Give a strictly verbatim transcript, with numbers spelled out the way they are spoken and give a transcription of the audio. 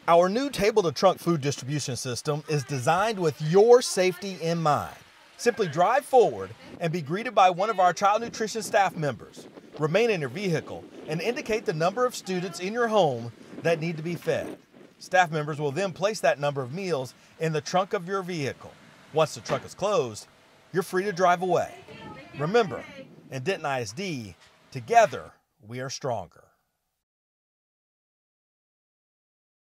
Our new table-to-trunk food distribution system is designed with your safety in mind. Simply drive forward and be greeted by one of our child nutrition staff members. Remain in your vehicle and indicate the number of students in your home that need to be fed. Staff members will then place that number of meals in the trunk of your vehicle. Once the trunk is closed, you're free to drive away. Remember, in Denton I S D, together we are stronger.